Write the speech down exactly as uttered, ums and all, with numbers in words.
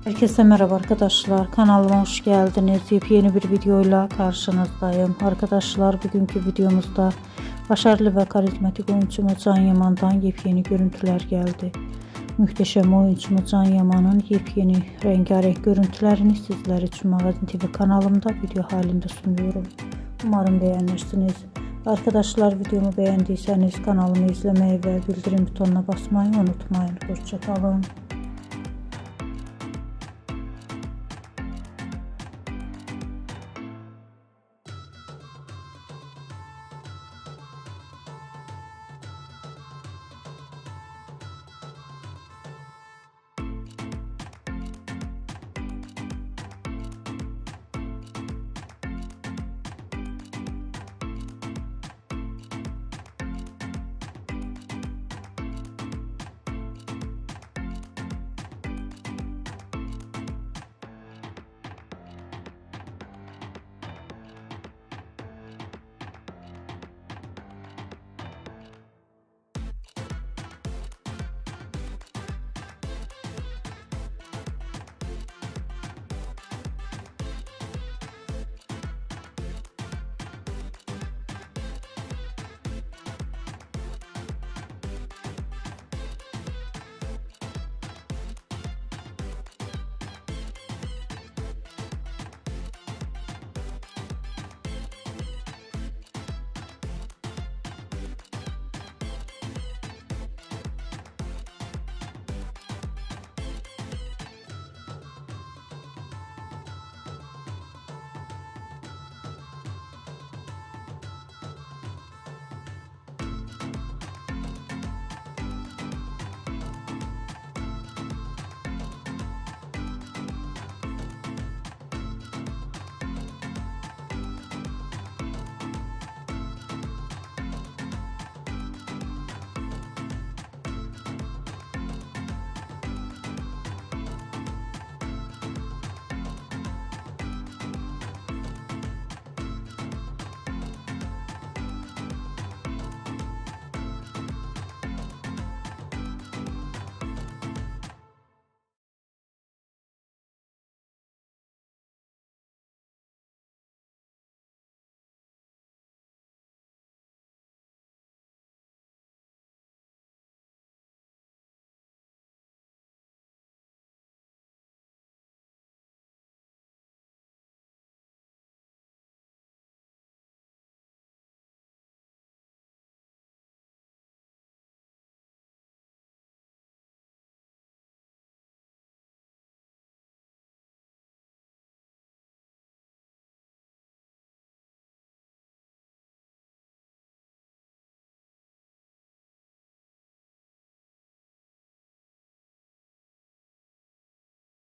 Herkese merhaba arkadaşlar, kanalıma hoş geldiniz. Yepyeni bir videoyla karşınızdayım. Arkadaşlar, bugünkü videomuzda başarılı ve karizmatik oyuncumuz Can Yaman'dan yepyeni görüntüler geldi. Muhteşem oyuncumuz Can Yaman'ın yepyeni rengarenk görüntülerini sizler için Magazin T V kanalımda video halinde sunuyorum. Umarım beğenirsiniz. Arkadaşlar, videomu beğendiyseniz kanalımı izlemeyi ve bildirim butonuna basmayı unutmayın. Hoşça kalın.